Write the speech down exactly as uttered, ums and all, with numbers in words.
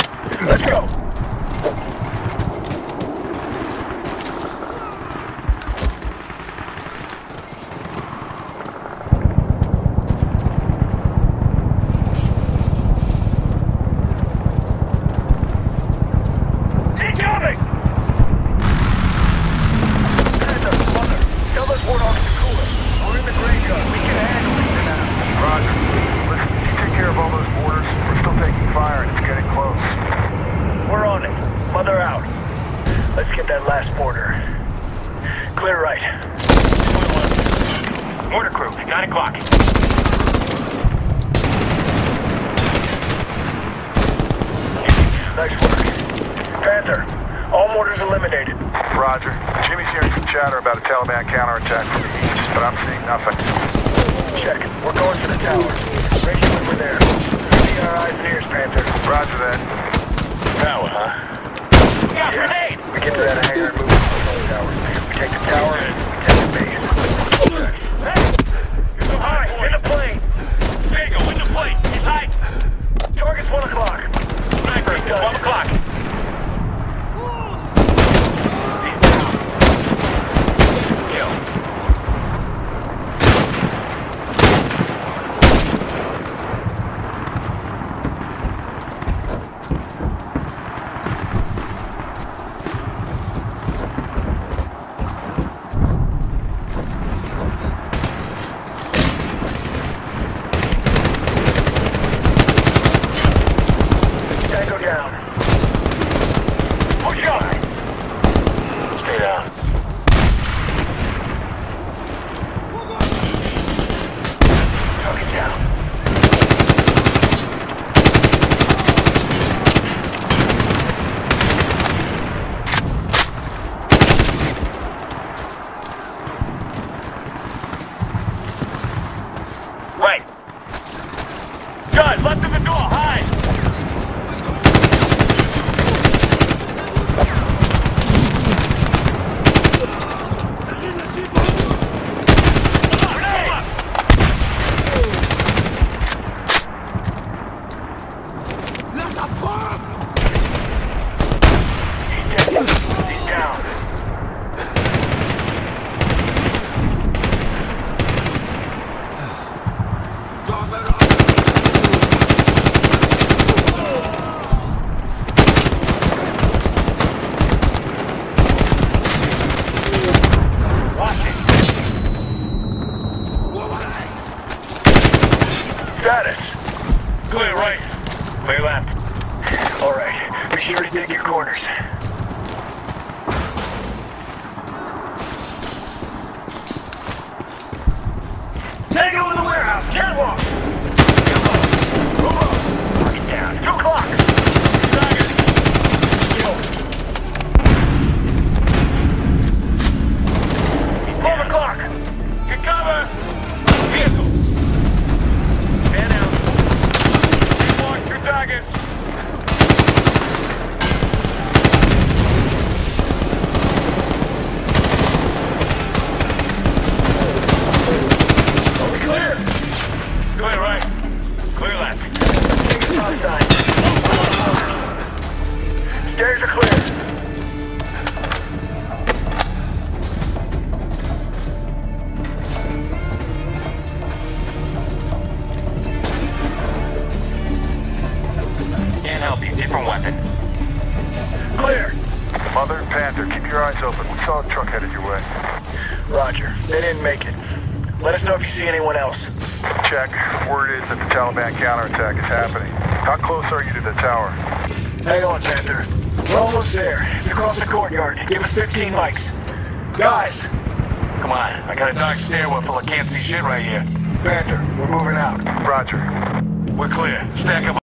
Let's go! Let's get that last border. Clear right. Mortar crew, nine o'clock. Nice work. Panther, all mortars eliminated. Roger. Jimmy's hearing some chatter about a Taliban counterattack from the east, but I'm seeing nothing. Check. We're going to the tower. Make sure we're there. See our eyes and ears, Panther. Roger that. Tower, huh? Yeah, Yeah. grenade! We get to that hangar and move to the tower. We take the tower, we take the base. Alright, in the plane! Diego, in the plane! He's high! Target's one o'clock. Sniper, twelve o'clock. Right. Gun, left of the door, hide! Status. Clear right. Clear left. All right. Be sure to dig your corners. Take it over the warehouse. Catwalk. Move up. Mark it down. Two o'clock. Target. Twelve o'clock. Get cover. Vehicle. Man out. Mark two targets. Clear. Clear right. Clear left. Outside. Stairs are clear. Can't help you. Different weapon. Clear. Mother, Panther, keep your eyes open. We saw a truck headed your way. Roger. They didn't make it. Let us know if you see anyone else. Check. Word is that the Taliban counterattack is happening. How close are you to the tower? Hang on, Panther. We're almost there. It's across the courtyard. Give us fifteen mics. Guys! Come on. I got a dark stairwell full of can't see shit right here. Panther, we're moving out. Roger. We're clear. Stack up.